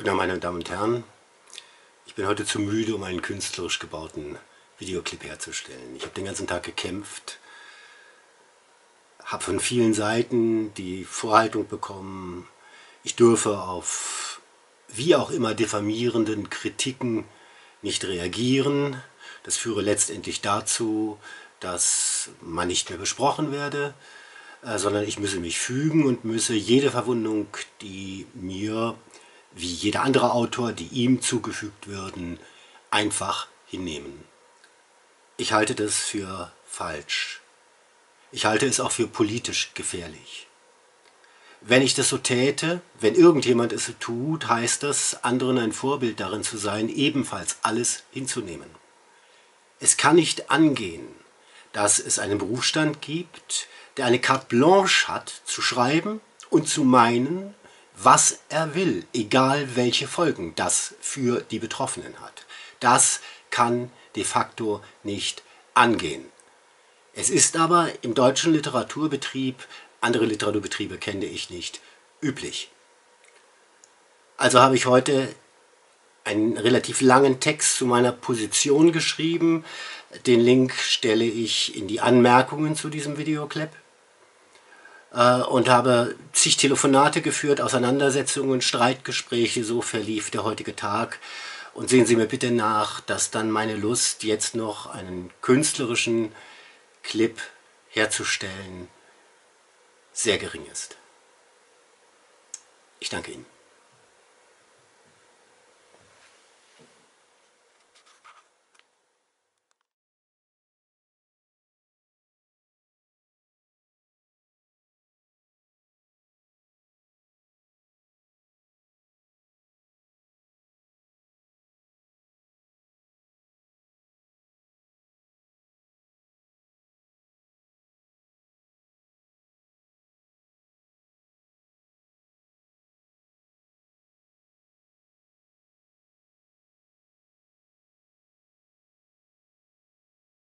Guten Abend, meine Damen und Herren. Ich bin heute zu müde, um einen künstlerisch gebauten Videoclip herzustellen. Ich habe den ganzen Tag gekämpft, habe von vielen Seiten die Vorhaltung bekommen, ich dürfe auf wie auch immer diffamierenden Kritiken nicht reagieren. Das führe letztendlich dazu, dass man nicht mehr besprochen werde, sondern ich müsse mich fügen und müsse jede Verwundung, die mir, wie jeder andere Autor, die ihm zugefügt würden, einfach hinnehmen. Ich halte das für falsch. Ich halte es auch für politisch gefährlich. Wenn ich das so täte, wenn irgendjemand es so tut, heißt das, anderen ein Vorbild darin zu sein, ebenfalls alles hinzunehmen. Es kann nicht angehen, dass es einen Berufsstand gibt, der eine carte blanche hat, zu schreiben und zu meinen, was er will, egal welche Folgen das für die Betroffenen hat. Das kann de facto nicht angehen. Es ist aber im deutschen Literaturbetrieb, andere Literaturbetriebe kenne ich nicht, üblich. Also habe ich heute einen relativ langen Text zu meiner Position geschrieben. Den Link stelle ich in die Anmerkungen zu diesem Videoclip. Und habe zig Telefonate geführt, Auseinandersetzungen, Streitgespräche, so verlief der heutige Tag. Und sehen Sie mir bitte nach, dass dann meine Lust, jetzt noch einen künstlerischen Clip herzustellen, sehr gering ist. Ich danke Ihnen.